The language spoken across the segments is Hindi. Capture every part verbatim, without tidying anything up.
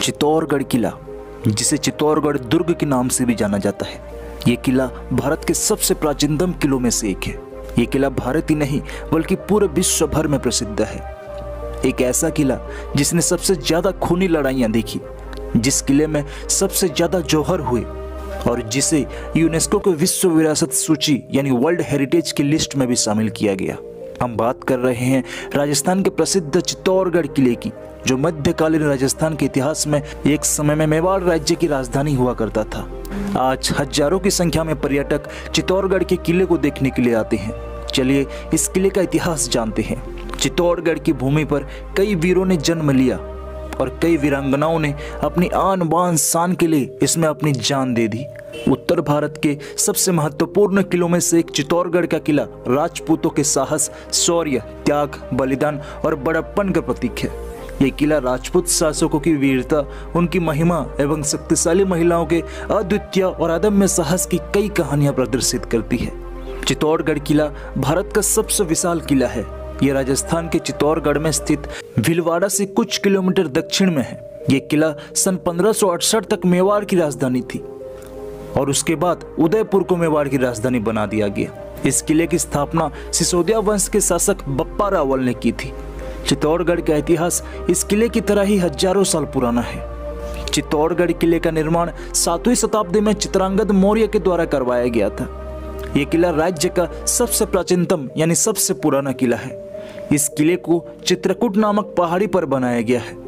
चित्तौड़गढ़ किला, जिसे चित्तौड़गढ़ दुर्ग के नाम से भी जाना जाता है, ये किला भारत के सबसे प्राचीनतम किलों में से एक है। ये किला भारत ही नहीं बल्कि पूरे विश्व भर में प्रसिद्ध है। एक ऐसा किला जिसने सबसे ज्यादा खूनी लड़ाइयां देखी, जिस किले में सबसे ज्यादा जौहर हुए और जिसे यूनेस्को के विश्व विरासत सूची यानी वर्ल्ड हेरिटेज की लिस्ट में भी शामिल किया गया। हम बात कर रहे हैं राजस्थान के प्रसिद्ध चित्तौड़गढ़ किले की, जो मध्यकालीन राजस्थान के इतिहास में एक समय में मेवाड़ राज्य की राजधानी हुआ करता था। आज हजारों की संख्या में पर्यटक चित्तौड़गढ़ के किले को देखने के लिए आते हैं। चलिए इस किले का इतिहास जानते हैं। चित्तौड़गढ़ की भूमि पर कई वीरों ने जन्म लिया और कई वीरांगनाओं ने अपनी आन बान शान के लिए इसमें अपनी जान दे दी। उत्तर भारत के सबसे महत्वपूर्ण किलों में से एक चित्तौड़गढ़ का किला राजपूतों के साहस, शौर्य, त्याग, बलिदान और बड़प्पन का प्रतीक है। ये किला राजपूत शासकों की वीरता, उनकी महिमा एवं शक्तिशाली महिलाओं के अद्वितीय और अदम्य साहस की कई कहानियां प्रदर्शित करती है। चित्तौड़गढ़ किला भारत का सबसे विशाल किला है। यह राजस्थान के चित्तौड़गढ़ में स्थित भीलवाड़ा से कुछ किलोमीटर दक्षिण में है। यह किला सन पंद्रह सौ अड़सठ तक मेवाड़ की राजधानी थी और उसके बाद उदयपुर को मेवाड़ की राजधानी बना दिया गया। इस किले की स्थापना सिसोदिया वंश के शासक बप्पा रावल ने की थी। चित्तौड़गढ़ का इतिहास इस किले की तरह ही हजारों साल पुराना है। चित्तौड़गढ़ किले का निर्माण सातवीं शताब्दी में चित्रांगद मौर्य के द्वारा करवाया गया था। यह किला राज्य का सबसे प्राचीनतम यानी सबसे पुराना किला है। इस किले को चित्रकूट नामक पहाड़ी पर बनाया गया है।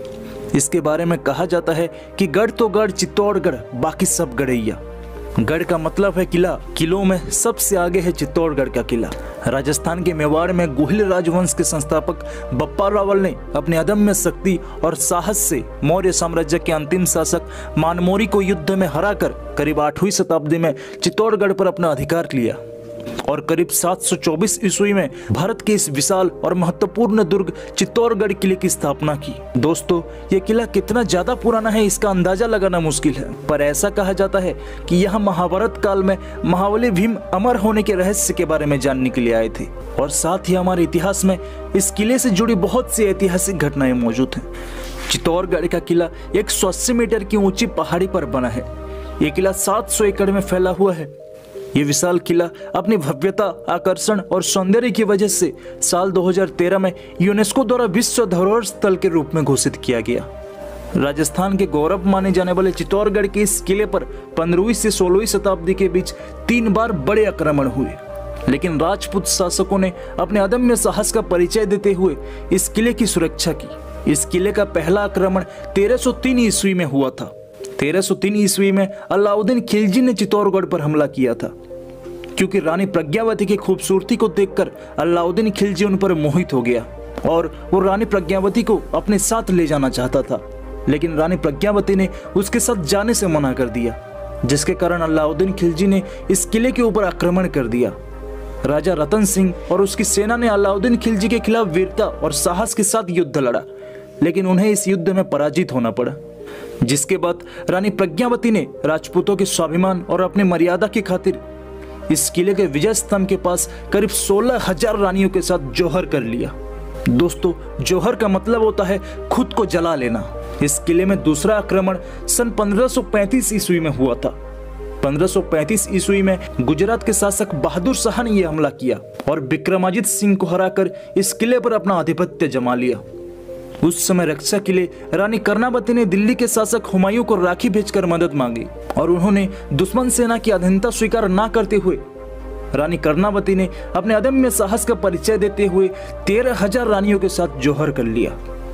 इसके बारे में कहा जाता है कि गढ़ तो गढ़ चित्तौड़गढ़, बाकी सब गढ़ैया। गढ़ का मतलब है किला, किलों में सबसे आगे है चित्तौड़गढ़ का किला। राजस्थान के मेवाड़ में गुहिल राजवंश के संस्थापक बप्पा रावल ने अपने अदम्य शक्ति और साहस से मौर्य साम्राज्य के अंतिम शासक मानमोरी को युद्ध में हराकर करीब आठवीं शताब्दी में चित्तौड़गढ़ पर अपना अधिकार लिया और करीब सात सौ चौबीस ईस्वी में भारत के इस विशाल और महत्वपूर्ण दुर्ग चित्तौड़गढ़ किले की स्थापना की। दोस्तों, यह किला कितना ज्यादा पुराना है इसका अंदाजा लगाना मुश्किल है, पर ऐसा कहा जाता है कि यह महाभारत काल में महाबली भीम अमर होने के रहस्य के बारे में जानने के लिए आए थे और साथ ही हमारे इतिहास में इस किले से जुड़ी बहुत सी ऐतिहासिक घटनाएं मौजूद हैं। चित्तौड़गढ़ का किला एक सौ अस्सी मीटर की ऊंची पहाड़ी पर बना है। यह किला सात सौ एकड़ में फैला हुआ है। ये विशाल किला अपनी भव्यता, आकर्षण और सौंदर्य की वजह से साल दो हज़ार तेरह में यूनेस्को द्वारा विश्व धरोहर स्थल के रूप में घोषित किया गया। राजस्थान के गौरव माने जाने वाले चित्तौड़गढ़ के इस किले पर पंद्रहवीं से सोलहवीं शताब्दी के बीच तीन बार बड़े आक्रमण हुए, लेकिन राजपूत शासकों ने अपने अदम्य साहस का परिचय देते हुए इस किले की सुरक्षा की। इस किले का पहला आक्रमण तेरह सौ तीन ईस्वी में हुआ था। तेरह सौ तीन ईस्वी में अलाउद्दीन खिलजी ने चित्तौड़गढ़ पर हमला किया था। क्योंकि रानी प्रज्ञावती की खूबसूरती को देखकर अलाउद्दीन खिलजी उन पर मोहित हो गया और वो रानी प्रज्ञावती को अपने साथ ले जाना चाहता था, लेकिन रानी प्रज्ञावती ने उसके साथ जाने से मना कर दिया, जिसके कारण अलाउद्दीन खिलजी ने इस किले के ऊपर आक्रमण कर दिया। राजा रतन सिंह और उसकी सेना ने अलाउद्दीन खिलजी के खिलाफ वीरता और साहस के साथ युद्ध लड़ा, लेकिन उन्हें इस युद्ध में पराजित होना पड़ा। जिसके बाद रानी प्रज्ञावती ने राजपूतों के स्वाभिमान और अपने मर्यादा की खातिर इस किले के विजय स्तंभ के पास करीब सोलह हजार रानियों के साथ जौहर कर लिया। दोस्तों, जौहर का मतलब होता है खुद को जला लेना। इस किले में दूसरा आक्रमण सन पंद्रह सौ पैंतीस ईस्वी में हुआ था। पंद्रह सौ पैंतीस ईस्वी में गुजरात के शासक बहादुर शाह ने यह हमला किया और विक्रमादित्य सिंह को हराकर इस किले पर अपना आधिपत्य जमा लिया। उस समय रक्षा के लिए रानी कर्णावती ने दिल्ली के शासक हुमायूं को राखी भेजकर मदद मांगी और उन्होंने दुश्मन सेना की अधीनता स्वीकार न करते हुए रानी कर्णावती ने अपने अदम्य साहस का परिचय देते हुए तेरह हजार रानियों के साथ जौहर कर लिया।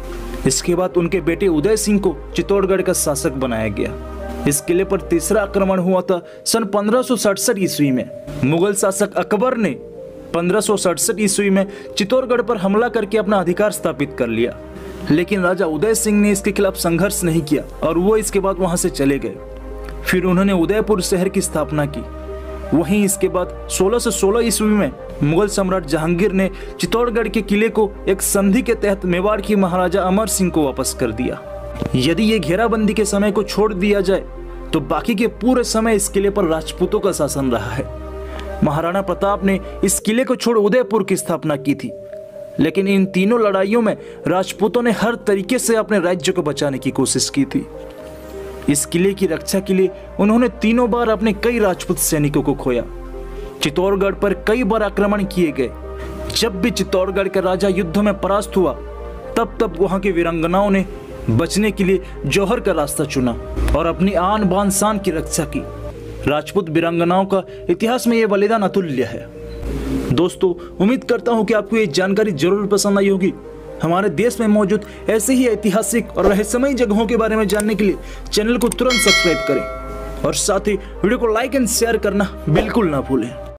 इसके बाद उनके बेटे उदय सिंह को चित्तौड़गढ़ का शासक बनाया गया। इस किले पर तीसरा आक्रमण हुआ था सन पंद्रह सौ सड़सठ ईस्वी में। मुगल शासक अकबर ने पंद्रह सौ सड़सठ ईस्वी में चित्तौड़गढ़ पर हमला करके अपना अधिकार स्थापित कर लिया, लेकिन राजा उदय सिंह ने इसके खिलाफ संघर्ष नहीं किया और वो इसके बाद वहां से चले गए। फिर उन्होंने उदयपुर शहर की स्थापना की। वहीं इसके बाद सोलह सौ सोलह ईस्वी में मुगल सम्राट जहांगीर ने चित्तौड़गढ़ के किले को एक संधि के तहत मेवाड़ की महाराजा अमर सिंह को वापस कर दिया। यदि ये घेराबंदी के समय को छोड़ दिया जाए तो बाकी के पूरे समय इस किले पर राजपूतों का शासन रहा है। महाराणा प्रताप ने इस किले को छोड़ उदयपुर की स्थापना की थी। लेकिन इन तीनों लड़ाइयों में राजपूतों ने हर तरीके से अपने राज्य को बचाने की कोशिश की थी। इस किले की रक्षा के लिए उन्होंने तीनों बार अपने कई राजपूत सैनिकों को खोया। चित्तौड़गढ़ पर कई बार आक्रमण किए गए। जब भी चित्तौड़गढ़ का राजा युद्ध में परास्त हुआ, तब तब वहां की वीरांगनाओं ने बचने के लिए जौहर का रास्ता चुना और अपनी आन बान शान की रक्षा की। राजपूत वीरांगनाओं का इतिहास में यह बलिदान अतुल्य है। दोस्तों, उम्मीद करता हूं कि आपको ये जानकारी जरूर पसंद आई होगी। हमारे देश में मौजूद ऐसे ही ऐतिहासिक और रहस्यमयी जगहों के बारे में जानने के लिए चैनल को तुरंत सब्सक्राइब करें और साथ ही वीडियो को लाइक एंड शेयर करना बिल्कुल ना भूलें।